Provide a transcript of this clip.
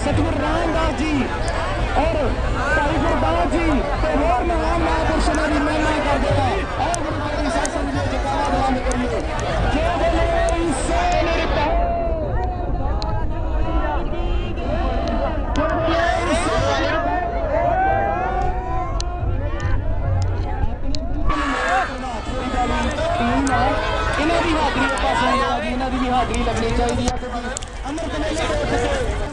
सतगुरु रामदास जी और भाई गुरदास जी तो होर महान महापुरुषों की महिमा कर देगा। और गुरु गोबिंद सिंह संघ जी जयकारा बुलंद करिए। जय बोले सो निरंकार। इन्हों की हाजरी आप सुन जी, इन्हों की भी हाजरी लगनी चाहिए। अमृत मेले